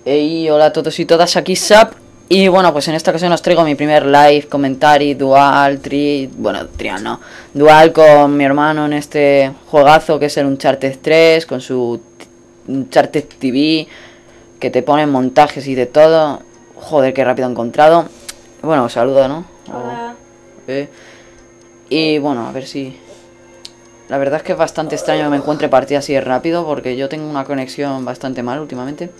Hey, hola a todos y todas, aquí Sap. Y bueno, pues en esta ocasión os traigo mi primer live, comentario, dual, trial no, dual con mi hermano en este juegazo que es el Uncharted 3, con su Uncharted TV, que te pone montajes y de todo. Joder, qué rápido he encontrado. Bueno, os saludo, ¿no? Hola. Y bueno, a ver si... La verdad es que es bastante extraño que me encuentre partida así de rápido, porque yo tengo una conexión bastante mal últimamente.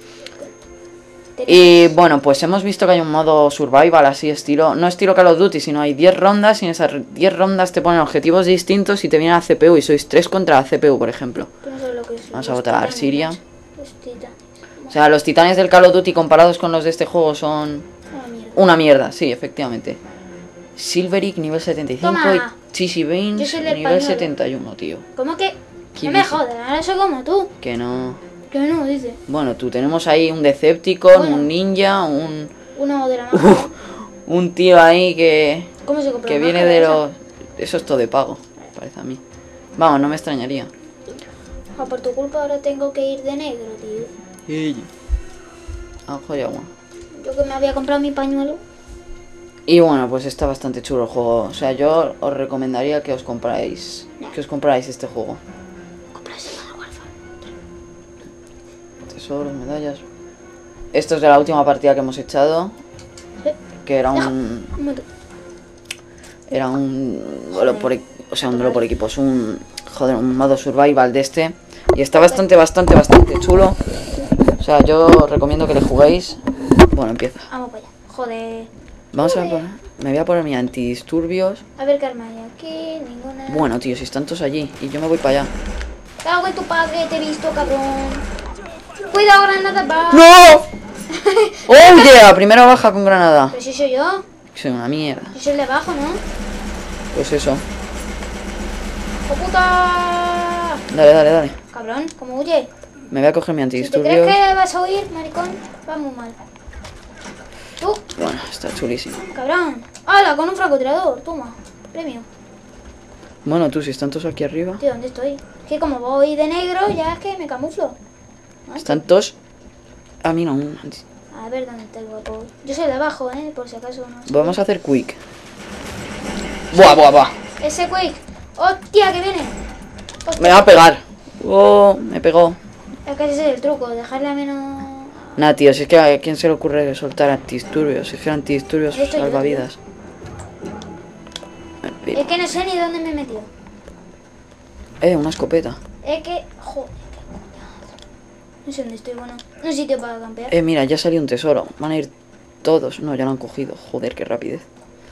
Y bueno, pues hemos visto que hay un modo survival así estilo, no estilo Call of Duty, sino hay 10 rondas y en esas 10 rondas te ponen objetivos distintos y te viene la CPU y sois 3 contra la CPU, por ejemplo. No sé lo que es. Vamos a votar Siria. Los titanes. O sea, los titanes del Call of Duty comparados con los de este juego son una mierda, sí, efectivamente. Silveric nivel 75 Toma. y Cheesy Beans nivel 71, tío. ¿Cómo que? No me jodas, ahora soy como tú. Que no... Que no, dice. Bueno, tú tenemos ahí un Decepticon, Bueno. un ninja, un... Uno de la mano. un tío ahí que... ¿Cómo se compra Que una viene máscara de esa? los... Eso es todo de pago, parece a mí. Vamos, no me extrañaría. Ah, por tu culpa ahora tengo que ir de negro, tío. Ajo y agua. Yo que me había comprado mi pañuelo. Y bueno, pues está bastante chulo el juego. O sea, yo os recomendaría que os compráis... Que os compráis este juego. Comprarse la Warfare. Tesoros, medallas... Esto es de la última partida que hemos echado. Que era un... Un momento. Era un duelo por... O sea, un duelo por equipos. Un... Joder, un modo survival de este. Y está bastante chulo. O sea, yo os recomiendo que le juguéis. Bueno, empieza. Vamos para allá. Joder. Vamos a poner... Me voy a poner mi antidisturbios. A ver qué arma hay aquí. Ninguna. Bueno, tío, si están todos allí. Y yo me voy para allá. Cago en tu padre, te he visto, cabrón. Cuidado, granada, va. ¡No! ¡Oh, yeah! Primera baja con granada. Pero si soy yo. Soy una mierda. Yo soy el de abajo, ¿no? Pues eso. ¡Oh, puta! Dale. Cabrón, ¿cómo huye? Me voy a coger mi Si te antidisturbios. crees que vas a huir, maricón, va muy mal. Tú, Bueno, está chulísimo. cabrón. ¡Hala! Con un francotirador, toma. Premio. Bueno, tú, si están todos aquí arriba. Tío, ¿dónde estoy? Es que como voy de negro, ya es que me camuflo. ¿No? Están todos... A mí no. A ver dónde está el guapo. Yo soy el de abajo, por si acaso no sé. Vamos a hacer quick. Buah. Ese quick. ¡Hostia, que viene! Hostia. Me va a pegar. Oh, me pegó. Es que ese es el truco, dejarle a menos... Nah, tío, si es que a quién se le ocurre soltar antidisturbios. Si es que antidisturbios Esto yo, salva tío. vidas. Es que no sé ni dónde me he metido. Una escopeta. Es que... Joder, qué coñazo. No sé dónde estoy, bueno. No hay sitio para campear. Mira, ya salió un tesoro. Van a ir todos. No, ya lo han cogido. Joder, qué rapidez.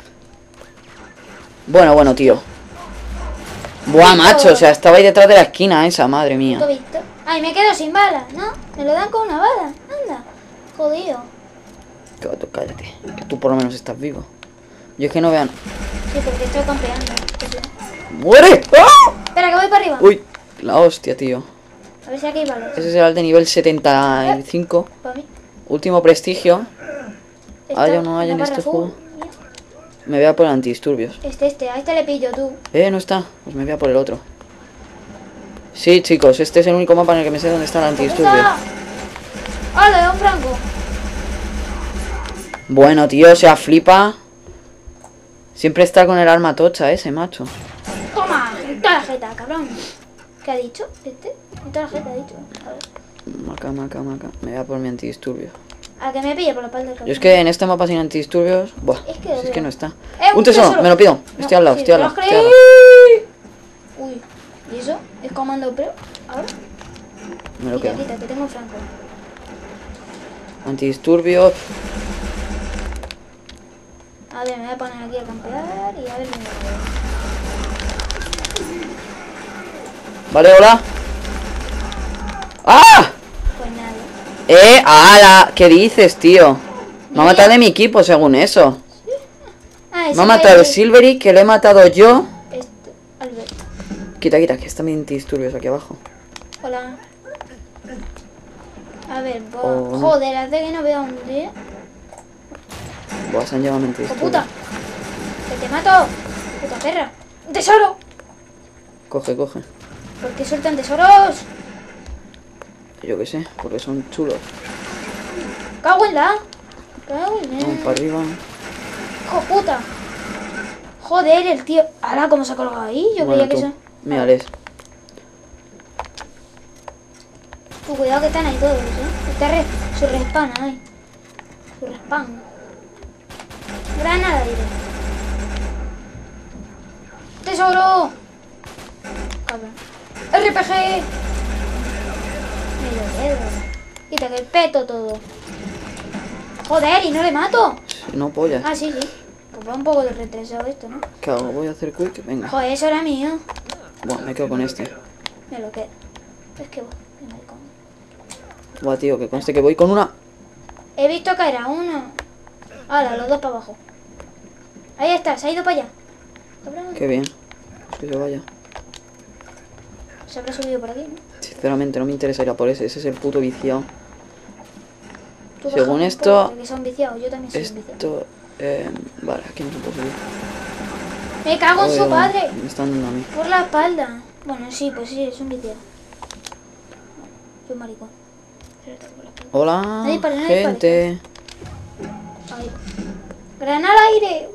Bueno, tío. Buah, macho, o sea, estaba ahí detrás de la esquina esa, madre ¿Tú mía. has visto? Ay, me quedo sin balas, ¿no? Me lo dan con una bala. Anda. Jodido. Cállate, que tú por lo menos estás vivo. Yo es que no vean. Sí, porque estoy campeando. ¡Muere! ¡Ah! Espera, que voy para arriba. Uy, la hostia, tío. A ver si aquí hay balas. Ese será el de nivel 75. Para mí. Último prestigio. Haya o no haya una en este barra azul. juego. Me voy a por antidisturbios. A este le pillo tú. No está. Pues me voy a por el otro. Sí, chicos, este es el único mapa en el que me sé dónde está el antidisturbio. ¡Hala, un franco! Bueno, tío, o sea, flipa. Siempre está con el arma tocha ese, macho. ¡Toma! En toda la jeta, cabrón. ¿Qué ha dicho? ¿Este? En toda la jeta ha dicho. A ver. Maca. Me voy a por mi antidisturbios. A que me pille por la espalda del cabrón. Yo es que en este mapa sin antidisturbios... Buah, Es que lo si es veo. que no está. Un ¡Un tesoro! tesoro. Me lo pido. No, Estoy al lado, sí, estoy al te lado. lo Estoy al lado. creí. Uy, ¿y eso? ¿Es comando pro? ¿Ahora? Me lo quedo. Quita, que tengo franco. Antidisturbios. A ver, me voy a poner aquí a campear y a ver dónde me voy. Vale, hola. ¡Ah! Pues nada. ¡Hala! ¿Qué dices, tío? Me ha matado de mi equipo, según eso. Ah, Me ha matado el Silveric, que lo he matado yo. Esto, Albert. Quita, que están mis antidisturbios aquí abajo. Hola. A ver, Oh, no. joder, hace que no veo a un día. Buah, se han llevado ¡Oh, antidisturbios. puta! ¡Que te mato! ¡Puta perra! ¡Un tesoro! Coge. ¿Por qué sueltan tesoros? Yo qué sé, porque son chulos. Cago en la. Cago en Vamos para arriba. ¡Hijo puta! Joder, el tío. Ahora, ¿cómo se ha colgado ahí? Yo Bueno, creía que tú, eso. mírales. Tú, cuidado que están ahí todos, ¿eh? Su respawn ahí. Su respawn. Granada al aire. ¡Tesoro! Cabrón. ¡RPG! Me lo dedo. Quita que el peto todo. Joder, y no le mato. Si no, pollas. Ah, sí, sí. Pues va un poco de retrasado esto, ¿no? ¿Qué hago? Voy a hacer quick. Venga. Joder, eso era mío. Buah, me quedo con este. Me lo quedo. Es que voy. Maricón. Buah, tío, que conste que voy con una. He visto caer a uno. Ahora, los dos para abajo. Ahí está, se ha ido para allá. Cabrón. Qué bien. Que yo vaya. Se habrá subido por aquí, ¿no? Sinceramente, no me interesa ir a por ese. Ese es el puto viciado. Tú Según baja un esto- poco, que son viciados. Yo también soy un viciado. Esto. Vale, aquí no se puede subir. Me cago en su Joder, padre. me están dando a mí. Por la espalda. Bueno, sí, pues sí, es un viciado. Soy un maricón. Hola, Nadie dispare, nadie gente. Ahí. ¡Granada al aire!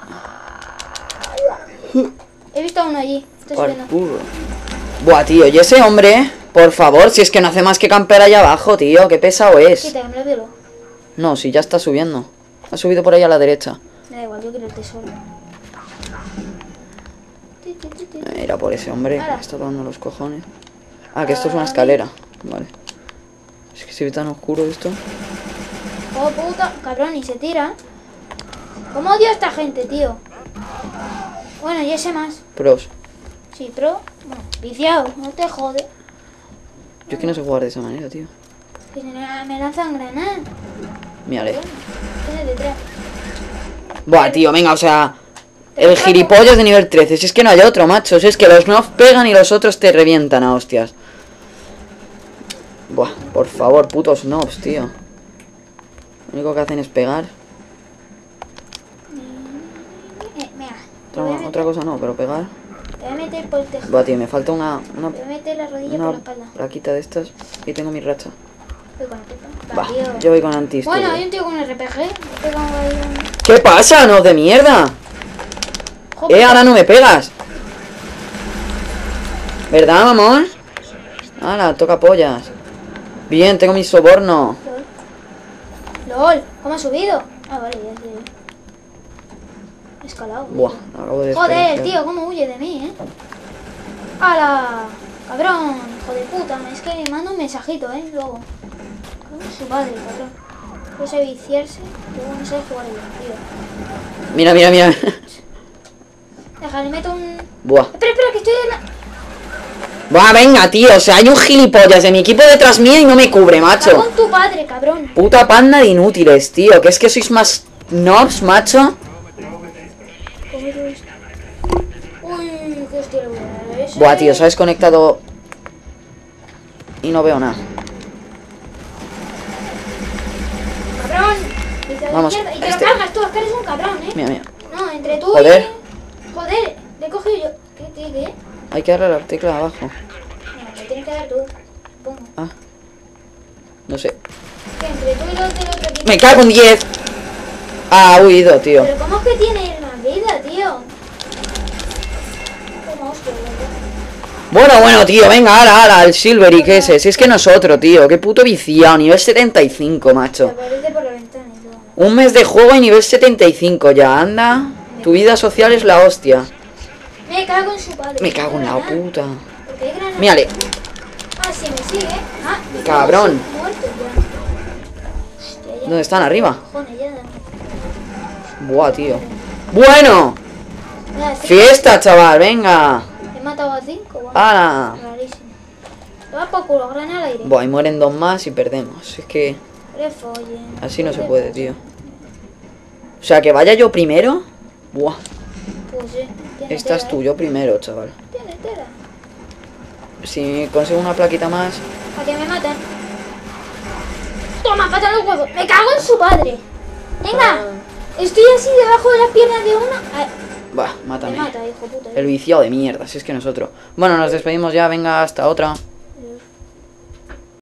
He visto a uno allí. Estoy subiendo. Parkour. Buah, tío, y ese hombre, por favor, si es que no hace más que campear allá abajo, tío, qué pesado es. Quita, que me lo violo. No, si ya está subiendo. Ha subido por ahí a la derecha. Me da igual, yo quiero el tesoro. Era por ese hombre que Ala. me está dando los cojones. Ah, que esto es una escalera. Vale. Es que se ve tan oscuro esto. Oh puta, cabrón, y se tira. ¿Cómo odio a esta gente, tío? Bueno, y ese más. Pros. Sí, pero, bueno, viciado, no te jode. Yo es que no sé jugar de esa manera, tío. Que me lanzan granadas. Mírale. Tiene detrás. Buah, tío, venga, o sea. El gilipollas de nivel 13. Si es que no hay otro, macho. Si es que los knobs pegan y los otros te revientan a hostias. Buah, por favor, putos knobs, tío. Lo único que hacen es pegar. Mira, Otra cosa no, pero pegar. te voy a meter por el tejado. Buah, tío, me falta una Te voy a meter la rodilla por la espalda. plaquita de estas y tengo mi racha. Voy con la pipa. Va, Va, tío. yo voy con anti. Bueno, hay un tío con un RPG. Me pega ahí un... ¿Qué pasa, no de mierda? Joder, Ahora no me pegas. ¿Verdad, mamón? Ahora, toca pollas. Bien, tengo mi soborno. LOL, ¿cómo ha subido? Ah, vale, ya sé. Escalado. Buah, acabo de Joder, despegar. tío, cómo huye de mí, ¿eh? ¡Hala! Cabrón, hijo de puta. Es que le mando un mensajito, ¿eh? Luego. Cabrón, su padre, cabrón. No sé viciarse, luego no sé jugar bien, tío. Mira, mira, mira. Deja, le meto un... Buah. Espera, que estoy en la... Buah, venga, tío. O sea, hay un gilipollas de mi equipo detrás mío y no me cubre, Cago macho. en tu padre, cabrón. Puta panda de inútiles, tío. Que es que sois más knobs, macho. Uy, qué hostia le voy a dar a ese. Buah, tío, se ha desconectado. Y no veo nada. Cabrón. Dice a la Vamos, izquierda, y te este. lo cargas tú, es que eres un cabrón, ¿eh? Mira, mira. No, entre tú Joder. y... Joder, le he cogido yo. ¿Qué? Hay que darle a la tecla de abajo. Mira, me tienes que dar tú. Pongo. Ah. No sé. ¿Qué? Entre tú y los del otro equipo. Me cago en 10. Ah, ha huido, tío. Pero ¿cómo es que tiene más vida, tío? Como hostia, ¿verdad? Bueno, tío, venga, ahora, el Silvery, que ese. Si es que nosotros, tío. Qué puto viciado. Nivel 75, Se macho. aparece por la ventana y todo. Un mes de juego y nivel 75 ya, anda. Tu vida social es la hostia. Me cago en su padre. Me cago en la Granada. puta. ¿Por qué hay granada? Mírale. Ah, sí, me sigue. Ah, me Cabrón. cago en su muerto ya. Hostia, ya. ¿Dónde están? ¿Arriba? Cojones, ya dame. Buah, tío. Bueno. Nada, sí, Fiesta, chaval, venga. he matado a 5. ¡Hala! Rarísimo. Te vas por culo, granada al aire. Buah, y mueren dos más y perdemos. Es que Refollen. así no se puede, tío. O sea, que vaya yo primero. Buah. Pues sí. Tiene Estás tela, tú, yo primero, chaval. Tiene tela. Si consigo una plaquita más. A que me matan. Toma, pata los huevos. Me cago en su padre. Venga. Estoy así debajo de las piernas de una. Ay, Bah, me mátame. mata, hijo puta. El viciado de mierda, si es que nosotros. Bueno, nos despedimos ya, venga, hasta otra.